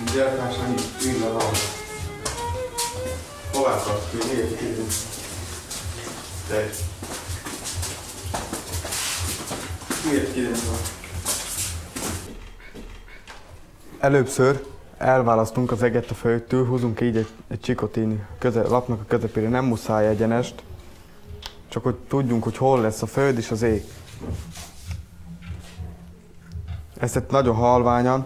Gyerektársán így van ahol. Hová akarsz ki? Miért kérünk? Te. Miért kérünk van? Előbbször elválasztunk az eget a földtől, húzunk így egy csikot így lapnak a közepére, nem muszáj egyenest, csak hogy tudjunk, hogy hol lesz a föld és az ég. Ezt nagyon halványan.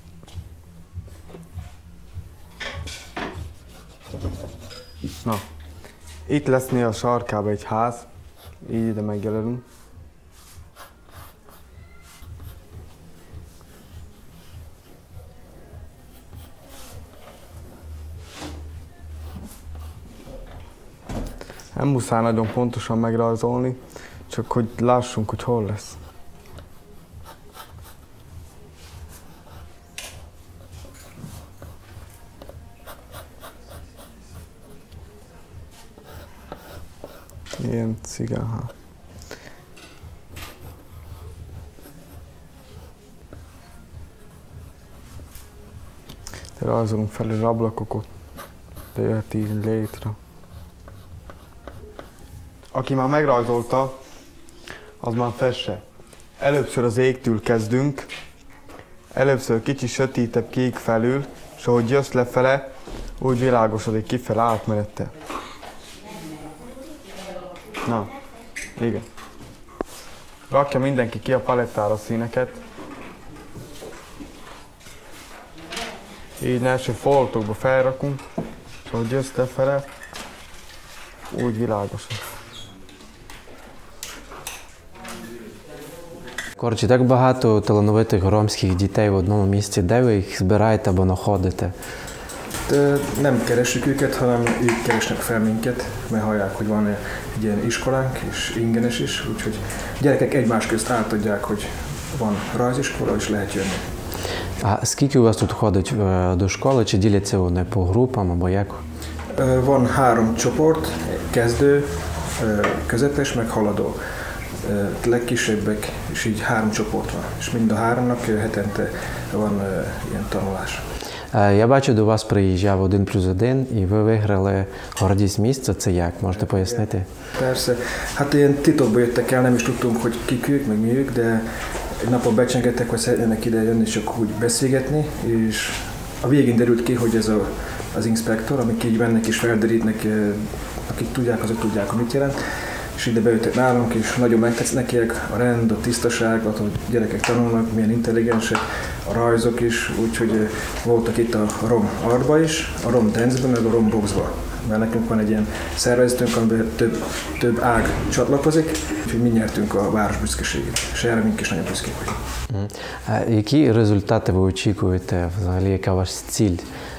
Na, itt lesz a sarkában egy ház, így ide megjelölünk. Nem muszáj nagyon pontosan megrajzolni, csak hogy lássunk, hogy hol lesz. Ilyen cigánház. De rajzolunk felül ablakokat, de jöhet így létre. Aki már megrajzolta, az már fesse. Először az égtől kezdünk, először kicsi sötétebb kék felül, és ahogy jössz lefele, úgy világosodik kifele átmenettel. Na, igen. Rakja mindenki ki a palettára a színeket. Így első foltokba felrakunk, és ahogy jössz lefele, úgy világosodik. Коротше, так багато талановитих ромських дітей в одному місці. Де ви їх збираєте або знаходите? Nem keressük őket, hanem ők keresnek fel minket, mert hallják, hogy van egy ilyen iskolánk, és ingyenes is, úgyhogy gyerekek egymás közt átadják, hogy van rajziskola, és lehet jönni. А скільки у вас тут ходить до школи? Чи діляться вони по групам або як? Van 3 csoport, kezdő, közepes, meg haladó. Legkisebbek, és így 3 csoport van, és mind a 3-nak hetente van ilyen tanulás. Я бачу, до вас приїжджав 1+1 і ви виграли гордість місця. Це як? Можете пояснити? Persze. Hát ilyen titokba jöttek el, nem is tudtunk, hogy kik ők, meg mi ők, de egy napon becsengettek, hogy szeretnének ide jönni, csak úgy beszélgetni, és a végén derült ki, hogy ez az inspektor, amik így mennek és felderítnek, akik tudják, azok tudják, hogy mit jelent. És ide bejöttek nálunk, és nagyon megtetsz nekiek a rend, a tisztaság, a gyerekek tanulnak, milyen intelligensek, a rajzok is, úgyhogy voltak itt a rom artba is, a rom danceben, meg a rom boxba. Mert nekünk van egy ilyen szervezetünk, amiben több ág csatlakozik, úgyhogy mi nyertünk a város büszkeségét, és erre mink is nagyon büszkék vagyunk. Які результати ви очікуєте, взагалі, яка ваша ціль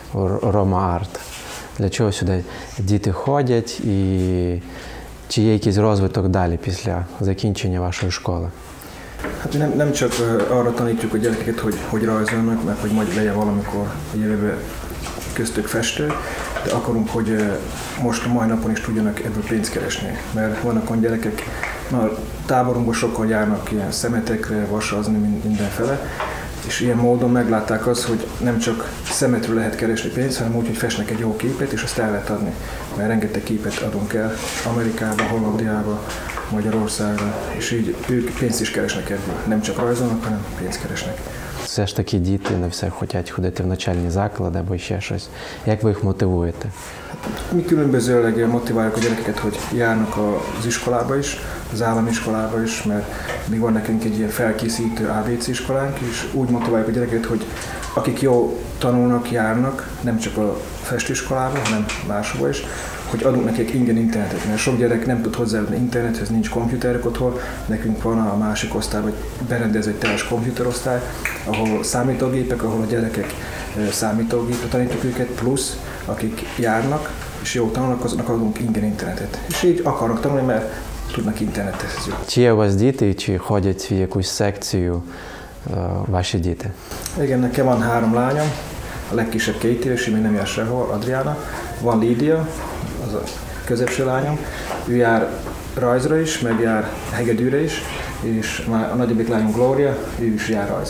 Roma Art? Для чого сюди діти ходять і чи є якийсь розвиток далі після закінчення вашої школи? Hát mi nem csak arra tanítjuk a gyerekeket, hogy rajzolnak, meg hogy majd legyen valamikor a jövőben köztük festő, de akarunk, hogy most a mai napon is tudjanak ebből pénzt keresni. Mert vannak olyan gyerekek, a táborunkban sokan járnak ilyen szemetekre, vasazni mindenfele, és ilyen módon meglátták azt, hogy nem csak szemetről lehet keresni pénzt, hanem úgy, hogy festnek egy jó képet, és azt el lehet adni. Mert rengeteg képet adunk el Amerikába, Hollandiába, Magyarországra, és így ők pénzt is keresnek ebből. Nem csak rajzolnak, hanem pénzt keresnek. Все ж таки діти не все хочуть ходити в навчальні заклади або ще щось. Як ви їх мотивуєте? Mi különbözőleg motiváljuk a gyerekeket, hogy járnak az iskolába is, az állami iskolába is, mert még van nekünk egy ilyen felkészítő ABC iskolánk, és úgy motiváljuk a gyerekeket, hogy akik jól tanulnak, járnak, nem csak a festőiskolába, hanem máshova is, hogy adunk nekik ingyen internetet, mert sok gyerek nem tud hozzájutni internethez, nincs komputerek otthon, nekünk van a másik osztályban berendezett teljes komputerosztály, ahol számítógépek, ahol a gyerekek számítógépre tanítjuk őket, plusz akik járnak és jól tanulnak, azoknak adunk ingyen internetet. És így akarnak tanulni, mert tudnak internethez jutni. Чи є у вас діти, чи ходять в якусь секцію ваші діти? Igen, nekem van 3 lányom, a legkisebb 2 éves, még nem jár sehol, Adriana. Van Lídia, az a középső lányom, ő jár rajzra is, meg jár hegedűre is, és a nagyobbik lányom Gloria, ő is jár rajzra.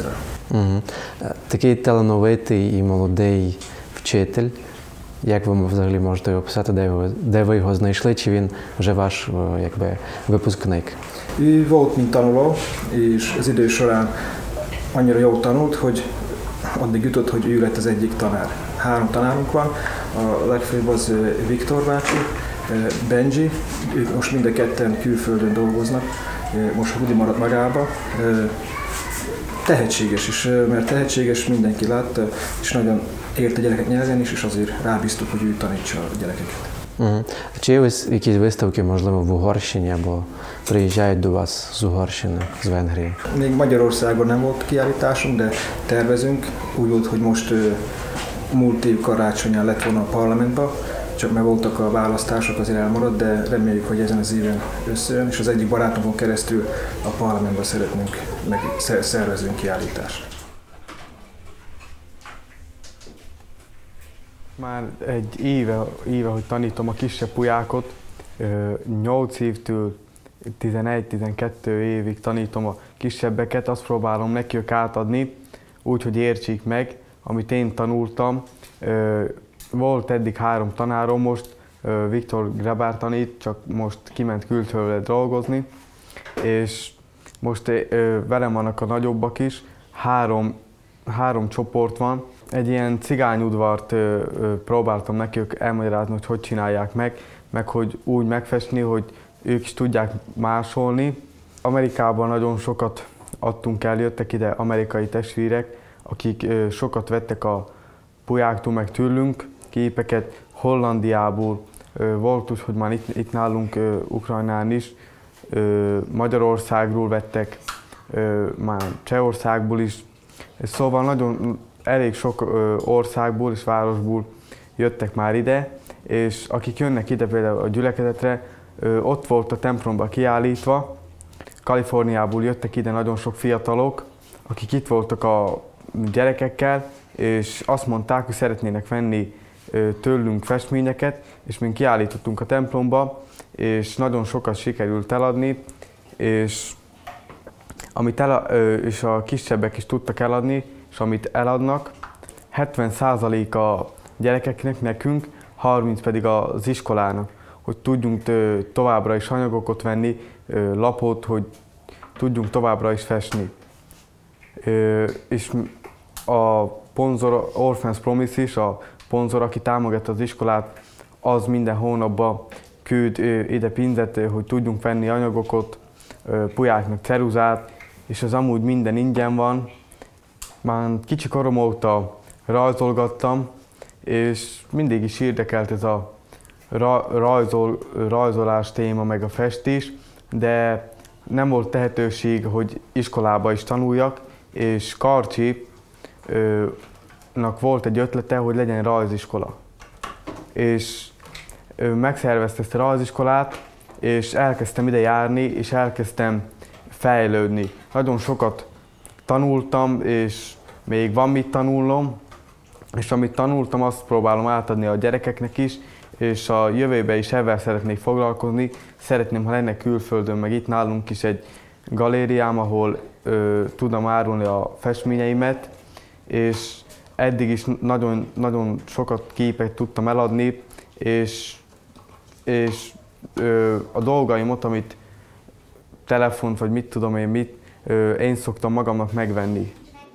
Такий талановитий і молодий вчитель. Як ви взагалі можете його описати, де ви його знайшли, чи він вже ваш випускник? Ő volt, mint tanuló, és az idő során annyira jól tanult, hogy addig jutott, hogy ő lett az egyik tanár. 3 tanárunk van, a legfőbb az Viktor bácsi, Benji, ők most mind a ketten külföldön dolgoznak, most Rudi maradt magába. Tehetséges is, mert tehetséges, mindenki látta, és nagyon ért a gyerekek nyelven is, és azért rábíztuk, hogy ő tanítsa a gyerekeket. Чи є якісь виставки, можливо, в Угорщині, або приїжджають до вас з Угорщини, з Венгрії? Még Magyarországon nem volt kiállításunk, de tervezünk. Úgy volt, hogy most múlt év karácsonyán lett volna a parlamentben, csak mert voltak a választások, azért elmaradt, de reméljük, hogy ezen az éven összejön, és az egyik barátunkon keresztül a parlamentben szeretnénk, meg szervezünk kiállítást. Már egy éve, hogy tanítom a kisebb pulyákot, 8 évtől 11-12 évig tanítom a kisebbeket, azt próbálom nekiük átadni, úgy, hogy értsék meg, amit én tanultam. Volt eddig 3 tanárom, most Viktor Grabár tanít, csak most kiment külföldre dolgozni, és most velem vannak a nagyobbak is, 3 csoport van. Egy ilyen cigányudvart próbáltam nekik elmagyarázni, hogy csinálják meg hogy úgy megfestni, hogy ők is tudják másolni. Amerikában nagyon sokat adtunk el, jöttek ide amerikai testvérek, akik sokat vettek a pulyáktól, meg tőlünk képeket. Hollandiából volt úgy, hogy már itt nálunk Ukrajnán is, Magyarországról vettek, már Csehországból is. Szóval nagyon elég sok országból és városból jöttek már ide, és akik jönnek ide például a gyülekezetre, ott volt a templomba kiállítva. Kaliforniából jöttek ide nagyon sok fiatalok, akik itt voltak a gyerekekkel, és azt mondták, hogy szeretnének venni tőlünk festményeket, és mi kiállítottunk a templomba, és nagyon sokat sikerült eladni, és és a kisebbek is tudtak eladni, és amit eladnak, 70% a gyerekeknek, nekünk, 30% pedig az iskolának, hogy tudjunk továbbra is anyagokat venni, lapot, hogy tudjunk továbbra is festni. És a szponzor, Orphans Promise is, a szponzor, aki támogatta az iskolát, az minden hónapban küld ide pénzet, hogy tudjunk venni anyagokat, pulyáknak ceruzát, és az amúgy minden ingyen van. Már kicsi korom óta rajzolgattam, és mindig is érdekelt ez a rajzolás téma, meg a festés, de nem volt lehetőség, hogy iskolába is tanuljak, és Karcsinak volt egy ötlete, hogy legyen rajziskola. És megszervezte ezt a rajziskolát, és elkezdtem ide járni, és elkezdtem fejlődni. Nagyon sokat tanultam, és még van mit tanulnom, és amit tanultam, azt próbálom átadni a gyerekeknek is, és a jövőben is ezzel szeretnék foglalkozni. Szeretném, ha lenne külföldön, meg itt nálunk is egy galériám, ahol tudom árulni a festményeimet, és eddig is nagyon sokat képet tudtam eladni, és a dolgaimot, amit telefont, vagy mit tudom én én szoktam magamnak megvenni.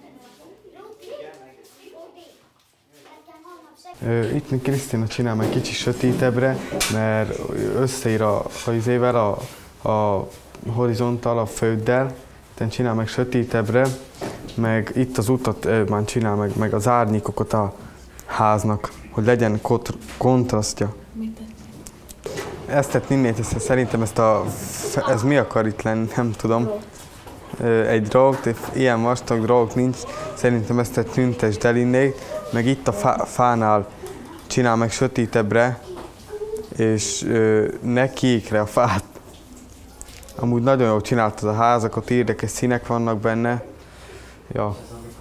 Itt Krisztina csinál egy kicsit sötétebbre, mert összeír az izével, a horizonttal, a földdel, tehát csinál meg sötétebbre, meg itt az utat már csinál meg az árnyékokat a háznak, hogy legyen kontrasztja. Ezt tett Ninnét, szerintem ez mi akar itt lenni, nem tudom. Egy dolog, ilyen vastag dolog nincs, szerintem ezt egy tüntes Delinnét, meg itt a fánál csinál meg sötétebbre, és ne kékre a fát. Amúgy nagyon jól csináltad a házakat, érdekes színek vannak benne. Ja.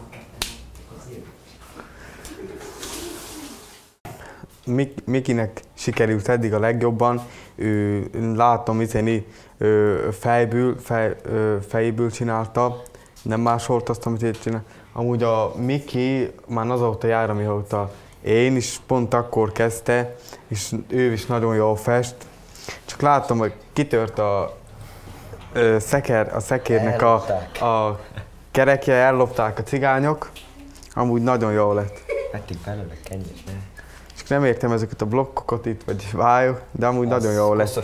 Mikinek sikerült eddig a legjobban, látom, fejből csinálta, nem másolt azt, amit én csinál. Amúgy a Miki már azóta jár, amióta én is pont akkor kezdte, és ő is nagyon jól fest. Csak láttam, hogy kitört a szekérnek a kerekje, ellopták a cigányok. Amúgy nagyon jó lett. Vették belőle kenyét, ne? Csak nem értem ezeket a blokkokat itt, vagy vályok, de amúgy nagyon jó lett.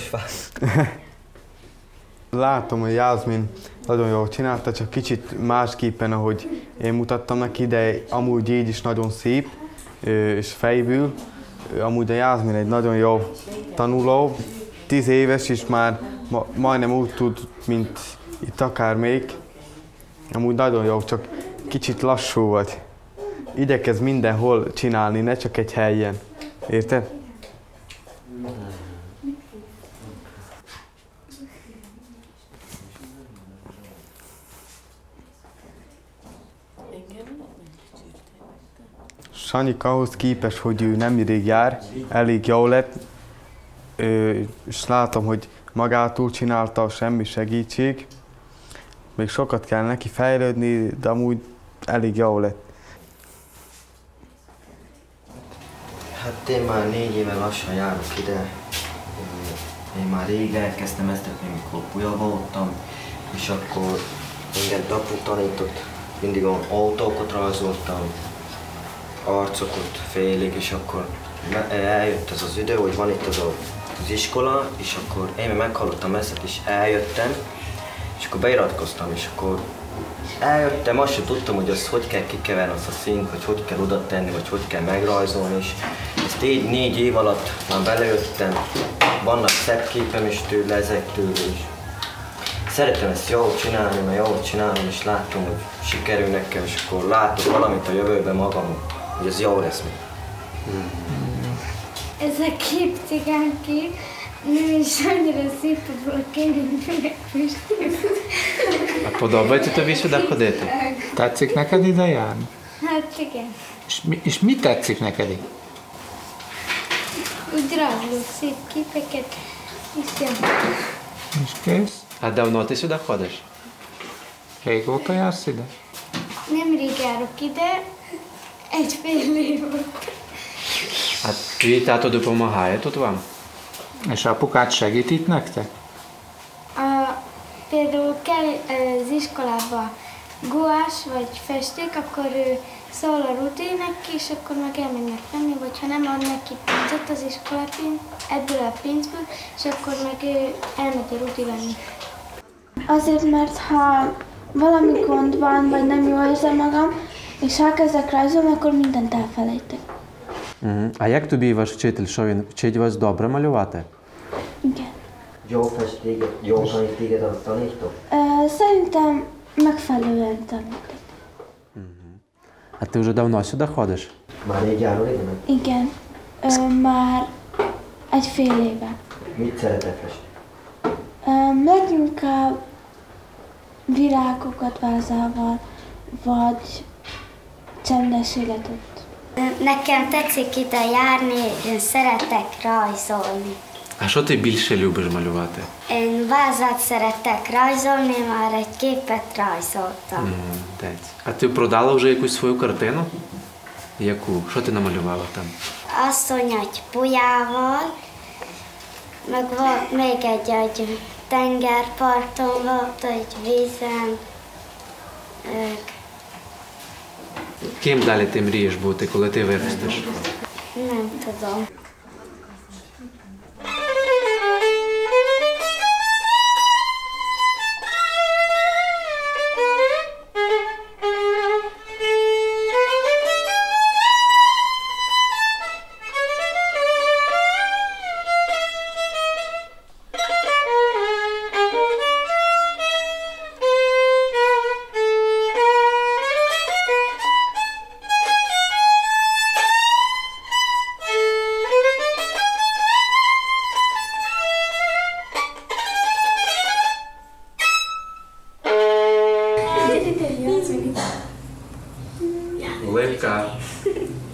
Látom, hogy Jászmin nagyon jól csinálta, csak kicsit másképpen, ahogy én mutattam neki, de amúgy így is nagyon szép, és fejből. Amúgy a Jászmin egy nagyon jó tanuló, 10 éves, és már majdnem úgy tud, mint itt akár még. Amúgy nagyon jó, csak kicsit lassú vagy. Igyekez mindenhol csinálni, ne csak egy helyen. Érted? Sanyika ahhoz képest, hogy ő nem rég jár, elég jó lett, és látom, hogy magától csinálta, semmi segítség. Még sokat kell neki fejlődni, de amúgy elég jó lett. Hát én már 4 éve lassan járok ide. Én már rég elkezdtem ezt, amikor puja voltam, és akkor engem apu tanított, mindig autókat rajzoltam, arcokat félig, és akkor eljött ez az idő, hogy van itt az iskola, és akkor én meghallottam ezt, és eljöttem, és akkor beiratkoztam, és akkor eljöttem, azt sem tudtam, hogy azt hogy kell kikeverni azt a színt, hogy kell oda tenni, vagy hogy kell megrajzolni, és ezt így 4 év alatt már belejöttem, vannak szebb képem is tőle, ezektől is. Szeretem ezt jól csinálni, mert jól csinálom, és látom, hogy sikerül nekem, és akkor látok valamit a jövőben magam, hogy ez jó lesz. Ez a kép cigánkép, nem is annyira szép, hogy a kényelműnek A podobaється тобі сюди ходити? Tetszik neked ide járni? Hát igen. És mi tetszik neked itt? Úgy rajzolok szép képeket, és jó. És kész? А давно ти сюди ходиш? Régóta jársz ide? Nemrég járok ide, 1,5 év volt. А твій тато допомагає тут вам? És apukád segít itt nektek? Például kell az iskolába guás vagy festék, akkor ő szól a rutinnek, és akkor meg elmennek venni, vagy ha nem ad neki pénzet az iskola ebből a pénzből, és akkor meg ő elmegy a ruti venni. Azért, mert ha valami gond van, vagy nem jól érzem magam, és elkezdek rajzolni, akkor mindent elfelejtek. А як тобі ваш вчитель, що він вчить вас добре малювати? Igen. Jó fest téged, jó tanít téged a tanítok? Szerintem megfelelően tanítok. А ти вже давно сюди ходиш? Már rég járol ide meg? Igen. Már 1,5 éve. Mit szeretek festni? Leginkább virágokat vázával, vagy csendes életet. Nekem tetszik ide járni, én szeretek rajzolni. А що ти більше любиш малювати? Én vázat szeretek rajzolni, már egy képet rajzoltam. Молодець. А ти продала вже якусь свою картину? Яку? Що ти намалювала там? Asszony egy pujával, meg volt még egy tengerparton, volt egy vízen. Ким далі ти мрієш бути, коли ти виростеш? Nem tudom. Липка.